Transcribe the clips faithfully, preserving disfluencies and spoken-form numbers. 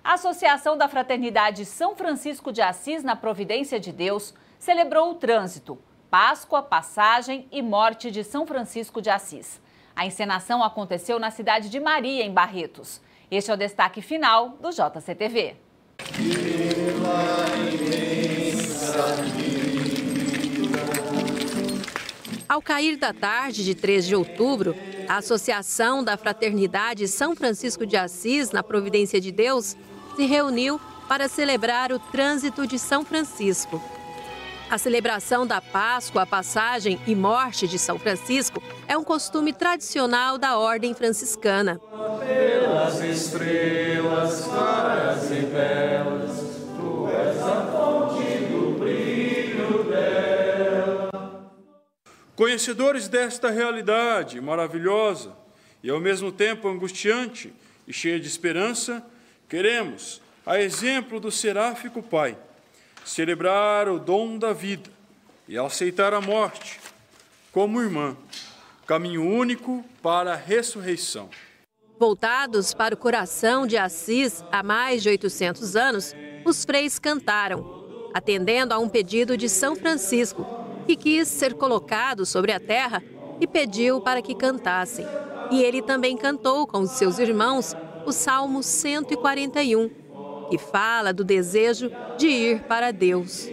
A Associação da Fraternidade São Francisco de Assis, na Providência de Deus, celebrou o trânsito, Páscoa, passagem e morte de São Francisco de Assis. A encenação aconteceu na cidade de Maria, em Barretos. Este é o destaque final do J C T V. Ao cair da tarde de três de outubro, a Associação da Fraternidade São Francisco de Assis, na Providência de Deus, se reuniu para celebrar o trânsito de São Francisco. A celebração da Páscoa, a passagem e morte de São Francisco é um costume tradicional da Ordem Franciscana. Pelas estrelas claras e belas, tu és a fonte do brilho dela. Conhecedores desta realidade maravilhosa e ao mesmo tempo angustiante e cheia de esperança, queremos, a exemplo do seráfico Pai, celebrar o dom da vida e aceitar a morte como irmã, caminho único para a ressurreição. Voltados para o coração de Assis há mais de oitocentos anos, os freis cantaram, atendendo a um pedido de São Francisco, que quis ser colocado sobre a terra e pediu para que cantassem. E ele também cantou com os seus irmãos o Salmo cento e quarenta e um, que fala do desejo de ir para Deus.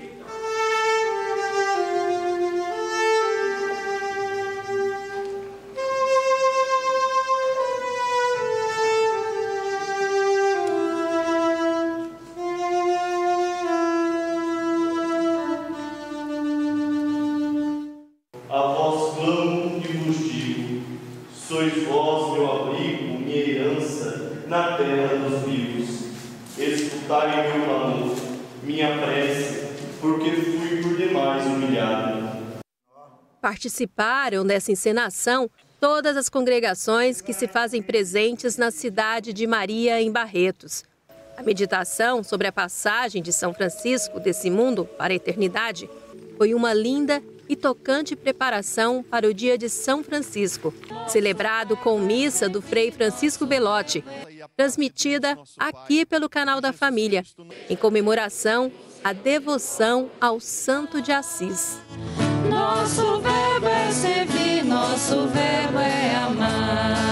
A vós clamo e vos digo, sois vós meu abrigo, minha herança, na terra dos vivos. Escutai meu clamor, minha prece, porque fui por demais humilhado. Participaram dessa encenação todas as congregações que se fazem presentes na cidade de Maria, em Barretos. A meditação sobre a passagem de São Francisco desse mundo para a eternidade foi uma linda e tocante preparação para o dia de São Francisco, celebrado com missa do Frei Francisco Belotti, transmitida aqui pelo canal da família, em comemoração à devoção ao Santo de Assis. Nosso verbo é servir, nosso verbo é amar.